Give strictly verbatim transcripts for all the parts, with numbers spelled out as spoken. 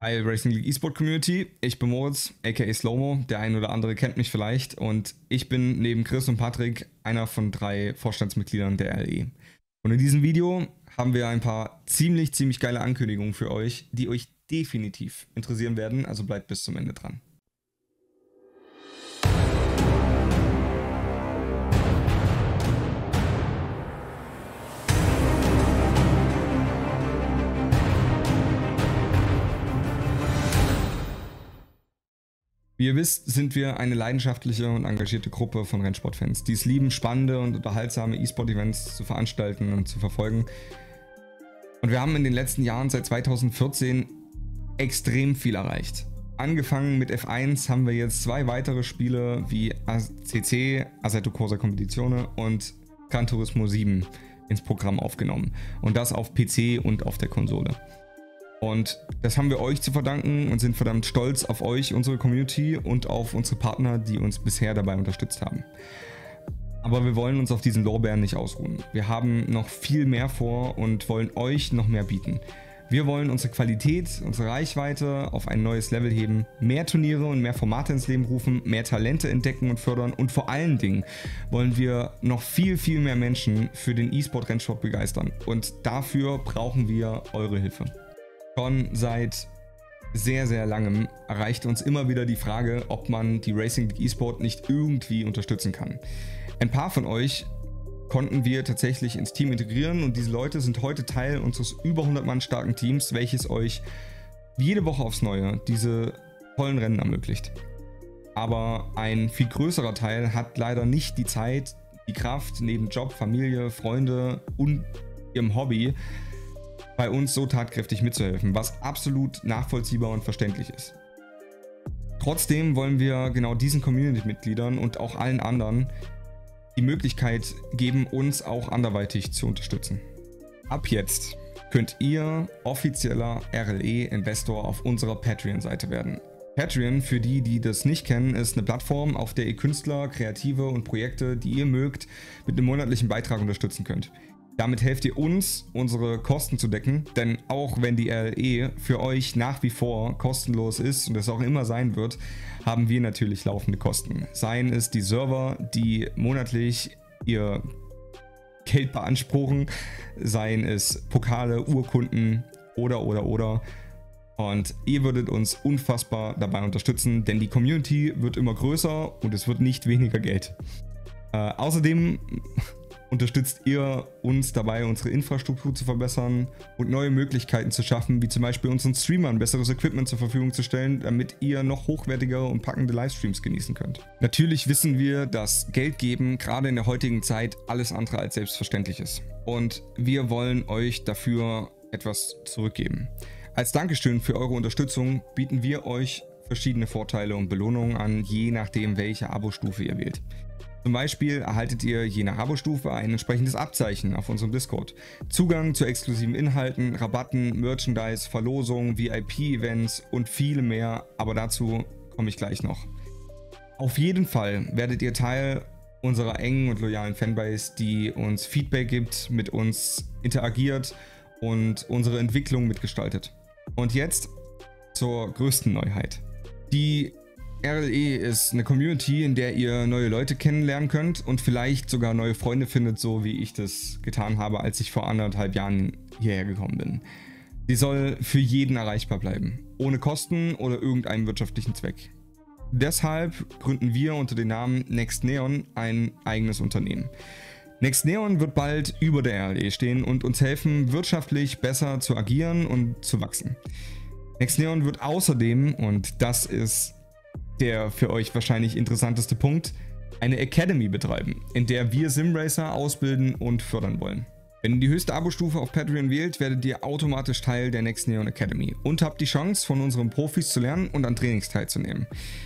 Hi Racing League eSport Community, ich bin Moritz, aka Slowmo, der ein oder andere kennt mich vielleicht und ich bin neben Chris und Patrick einer von drei Vorstandsmitgliedern der R L E. Und in diesem Video haben wir ein paar ziemlich, ziemlich geile Ankündigungen für euch, die euch definitiv interessieren werden, also bleibt bis zum Ende dran. Wie ihr wisst, sind wir eine leidenschaftliche und engagierte Gruppe von Rennsportfans, die es lieben, spannende und unterhaltsame E-Sport-Events zu veranstalten und zu verfolgen. Und wir haben in den letzten Jahren seit zweitausendvierzehn extrem viel erreicht. Angefangen mit F eins haben wir jetzt zwei weitere Spiele wie A C C, Assetto Corsa Competizione und Gran Turismo sieben ins Programm aufgenommen. Und das auf P C und auf der Konsole. Und das haben wir euch zu verdanken und sind verdammt stolz auf euch, unsere Community und auf unsere Partner, die uns bisher dabei unterstützt haben. Aber wir wollen uns auf diesen Lorbeeren nicht ausruhen. Wir haben noch viel mehr vor und wollen euch noch mehr bieten. Wir wollen unsere Qualität, unsere Reichweite auf ein neues Level heben, mehr Turniere und mehr Formate ins Leben rufen, mehr Talente entdecken und fördern und vor allen Dingen wollen wir noch viel, viel mehr Menschen für den E-Sport-Rennsport begeistern. Und dafür brauchen wir eure Hilfe. Schon seit sehr, sehr langem erreicht uns immer wieder die Frage, ob man die Racing League eSport nicht irgendwie unterstützen kann. Ein paar von euch konnten wir tatsächlich ins Team integrieren und diese Leute sind heute Teil unseres über hundert Mann starken Teams, welches euch jede Woche aufs Neue diese tollen Rennen ermöglicht. Aber ein viel größerer Teil hat leider nicht die Zeit, die Kraft, neben Job, Familie, Freunde und ihrem Hobby bei uns so tatkräftig mitzuhelfen, was absolut nachvollziehbar und verständlich ist. Trotzdem wollen wir genau diesen Community-Mitgliedern und auch allen anderen die Möglichkeit geben, uns auch anderweitig zu unterstützen. Ab jetzt könnt ihr offizieller R L E-Investor auf unserer Patreon-Seite werden. Patreon, für die, die das nicht kennen, ist eine Plattform, auf der ihr Künstler, Kreative und Projekte, die ihr mögt, mit einem monatlichen Beitrag unterstützen könnt. Damit helft ihr uns, unsere Kosten zu decken, denn auch wenn die R L E für euch nach wie vor kostenlos ist und es auch immer sein wird, haben wir natürlich laufende Kosten. Seien es die Server, die monatlich ihr Geld beanspruchen, seien es Pokale, Urkunden oder oder oder. Und ihr würdet uns unfassbar dabei unterstützen, denn die Community wird immer größer und es wird nicht weniger Geld. Äh, außerdem unterstützt ihr uns dabei, unsere Infrastruktur zu verbessern und neue Möglichkeiten zu schaffen, wie zum Beispiel unseren Streamern besseres Equipment zur Verfügung zu stellen, damit ihr noch hochwertigere und packende Livestreams genießen könnt. Natürlich wissen wir, dass Geld geben gerade in der heutigen Zeit alles andere als selbstverständlich ist. Und wir wollen euch dafür etwas zurückgeben. Als Dankeschön für eure Unterstützung bieten wir euch verschiedene Vorteile und Belohnungen an, je nachdem welche Abo-Stufe ihr wählt. Zum Beispiel erhaltet ihr je nach Abo-Stufe ein entsprechendes Abzeichen auf unserem Discord, Zugang zu exklusiven Inhalten, Rabatten, Merchandise, Verlosungen, V I P-Events und viele mehr, aber dazu komme ich gleich noch. Auf jeden Fall werdet ihr Teil unserer engen und loyalen Fanbase, die uns Feedback gibt, mit uns interagiert und unsere Entwicklung mitgestaltet. Und jetzt zur größten Neuheit. Die R L E ist eine Community, in der ihr neue Leute kennenlernen könnt und vielleicht sogar neue Freunde findet, so wie ich das getan habe, als ich vor anderthalb Jahren hierher gekommen bin. Sie soll für jeden erreichbar bleiben, ohne Kosten oder irgendeinen wirtschaftlichen Zweck. Deshalb gründen wir unter dem Namen NextNeon ein eigenes Unternehmen. NextNeon wird bald über der R L E stehen und uns helfen, wirtschaftlich besser zu agieren und zu wachsen. NextNeon wird außerdem, und das ist der für euch wahrscheinlich interessanteste Punkt, eine Academy betreiben, in der wir Simracer ausbilden und fördern wollen. Wenn ihr die höchste Abo-Stufe auf Patreon wählt, werdet ihr automatisch Teil der NextNeon Academy und habt die Chance, von unseren Profis zu lernen und an Trainings teilzunehmen.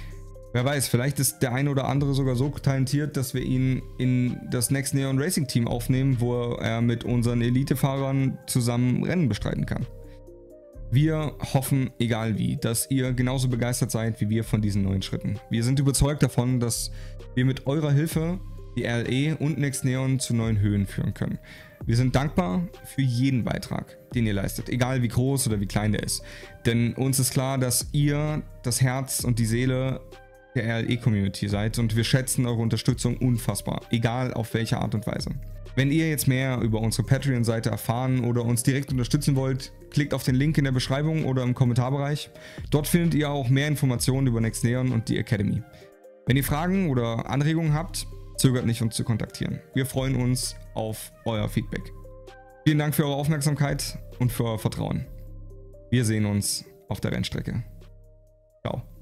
Wer weiß, vielleicht ist der eine oder andere sogar so talentiert, dass wir ihn in das NextNeon Racing Team aufnehmen, wo er mit unseren Elite-Fahrern zusammen Rennen bestreiten kann. Wir hoffen, egal wie, dass ihr genauso begeistert seid wie wir von diesen neuen Schritten. Wir sind überzeugt davon, dass wir mit eurer Hilfe die R L E und NextNeon zu neuen Höhen führen können. Wir sind dankbar für jeden Beitrag, den ihr leistet, egal wie groß oder wie klein der ist. Denn uns ist klar, dass ihr das Herz und die Seele der R L E-Community seid und wir schätzen eure Unterstützung unfassbar, egal auf welche Art und Weise. Wenn ihr jetzt mehr über unsere Patreon-Seite erfahren oder uns direkt unterstützen wollt, klickt auf den Link in der Beschreibung oder im Kommentarbereich. Dort findet ihr auch mehr Informationen über NextNeon und die Academy. Wenn ihr Fragen oder Anregungen habt, zögert nicht, uns zu kontaktieren. Wir freuen uns auf euer Feedback. Vielen Dank für eure Aufmerksamkeit und für euer Vertrauen. Wir sehen uns auf der Rennstrecke. Ciao.